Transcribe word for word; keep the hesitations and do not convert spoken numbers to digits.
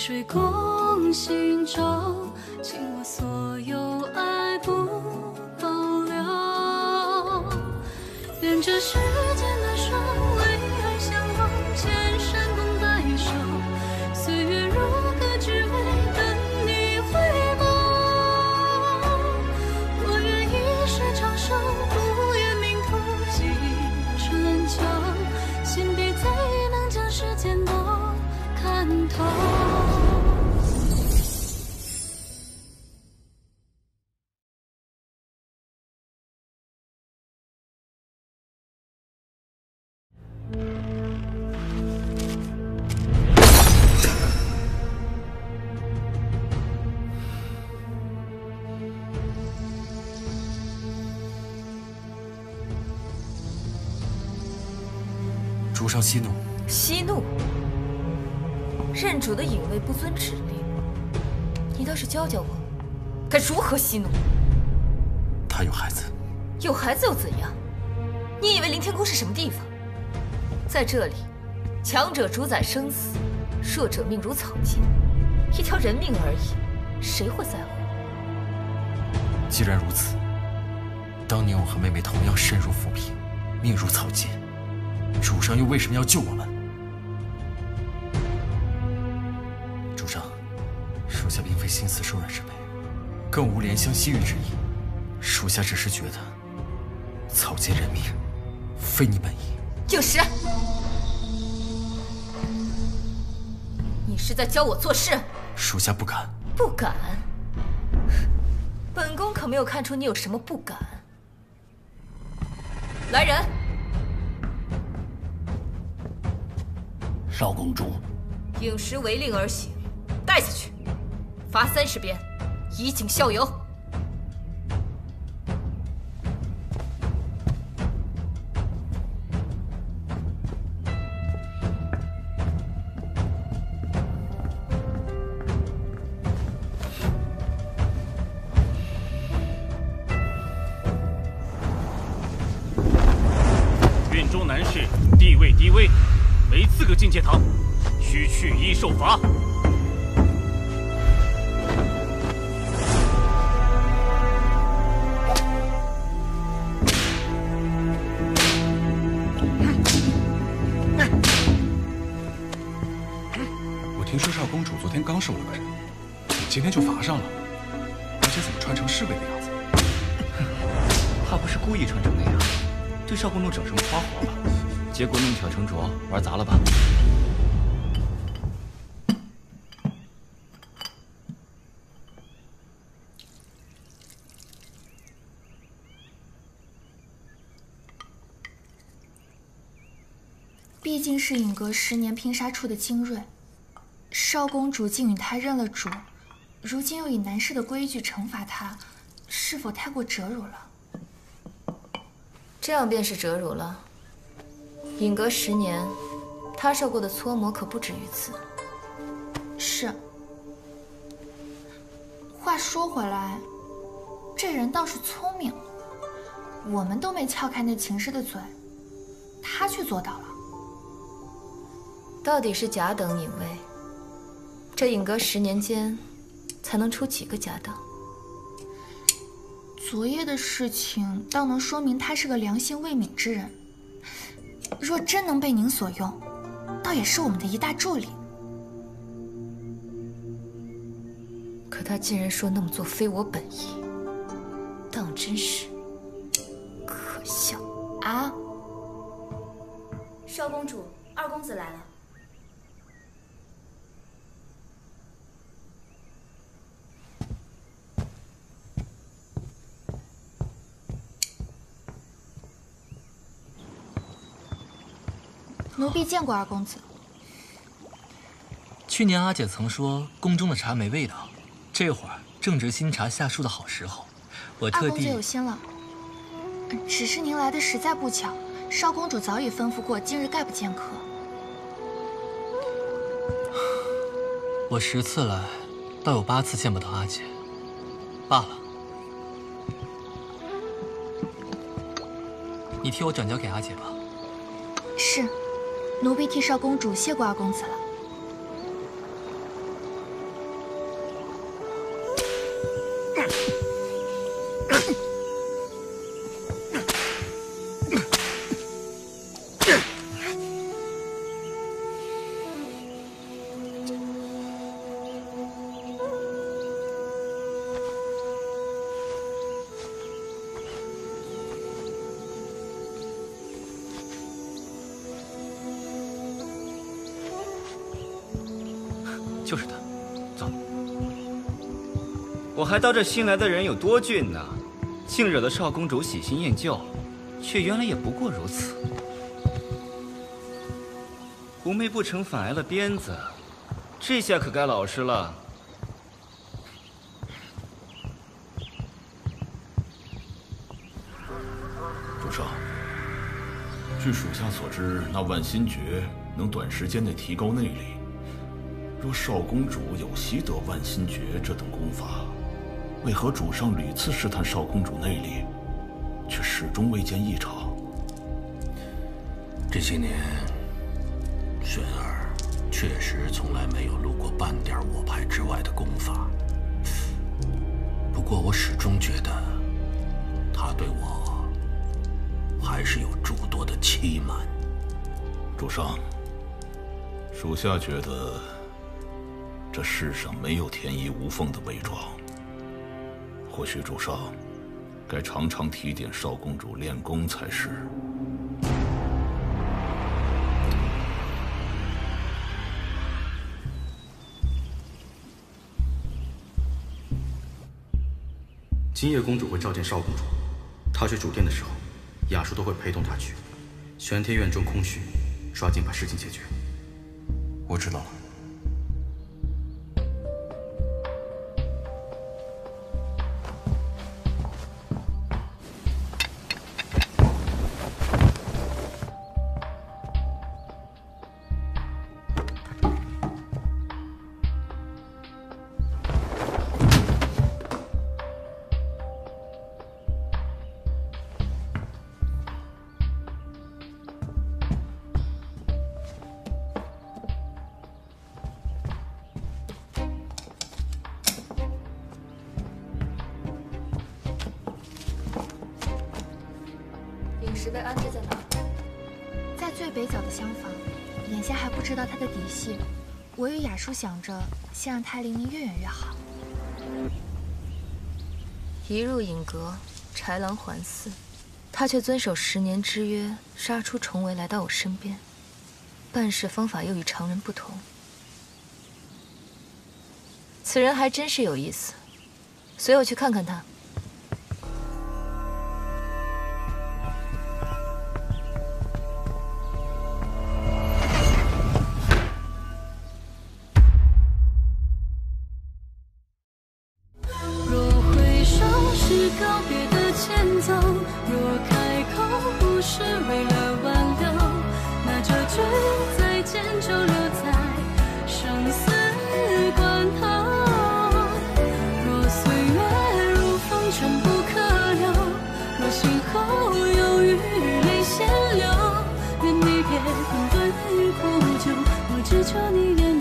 水共行舟，倾我所有爱不保留。愿这世间的双为爱相望，千山共白首。岁月如歌，只为等你回眸。我愿一世长寿，不愿命途几春秋。心底再也能将世间都看透。 主上息怒。 息怒？认主的隐卫不遵指令，你倒是教教我，该如何息怒？ 他有孩子。 有孩子又怎样？你以为凌天宫是什么地方？在这里，强者主宰生死，弱者命如草芥，一条人命而已，谁会在乎？ 既然如此，当年我和妹妹同样身如浮萍，命如草芥，主上又为什么要救我们？主上，属下并非心慈手软之辈，更无怜香惜玉之意。属下只是觉得，草菅人命，非你本意。 应时，你是在教我做事？ 属下不敢。 不敢？本宫可没有看出你有什么不敢。来人！ 少公主， 应时违令而行，带下去，罚三十鞭，以儆效尤。 院中男士地位低微，没资格进戒堂，需去医受罚。 我听说少公主昨天刚收了个人，今天就罚上了，而且怎么穿成侍卫的样子？ 他不是故意穿成那样，对少公主整什么花活吧？结果弄巧成拙，玩砸了吧？ 毕竟是影阁十年拼杀出的精锐，少公主竟与他认了主，如今又以男士的规矩惩罚他，是否太过折辱了？ 这样便是折辱了。影阁十年，他受过的搓磨可不止于此。 是。话说回来，这人倒是聪明，我们都没撬开那秦氏的嘴，他却做到了。 到底是甲等影卫，这影阁十年间，才能出几个甲等？ 昨夜的事情倒能说明他是个良心未泯之人。若真能被您所用，倒也是我们的一大助力。 可他竟然说那么做非我本意，当真是可笑啊！ 少公主，二公子来了。 奴婢见过二公子。 去年阿姐曾说宫中的茶没味道，这会儿正值新茶下树的好时候，我特地。 二公子有心了，只是您来的实在不巧，少公主早已吩咐过，今日概不见客。 我十次来，倒有八次见不到阿姐，罢了。你替我转交给阿姐吧。 是。奴婢替少公主谢过二公子了。 就是他，走。我还当这新来的人有多俊呢，竟惹得少公主喜新厌旧，却原来也不过如此。狐媚不成反挨了鞭子，这下可该老实了。 主上，据属下所知，那万心诀能短时间内提高内力。若少公主有习得万心诀这等功法，为何主上屡次试探少公主内力，却始终未见异常？ 这些年，玄儿确实从来没有露过半点我派之外的功法。不过我始终觉得，他对我还是有诸多的欺瞒。 主上，属下觉得这世上没有天衣无缝的伪装。或许主上该常常提点少公主练功才是。 今夜公主会召见少公主，她去主殿的时候，雅叔都会陪同她去。玄天院中空虚，抓紧把事情解决。 我知道了。 饮食被安置在哪儿？在最北角的厢房，眼下还不知道他的底细。我与雅叔想着，先让他离你越远越好。 一入隐阁，豺狼环伺，他却遵守十年之约，杀出重围来到我身边，办事方法又与常人不同。此人还真是有意思，随我去看看他。 告别的前奏，若开口不是为了挽留，那这句再见就留在生死关头。若岁月如风尘不可留，若心后有余泪先流，愿你别困顿于苦酒，我只求你愿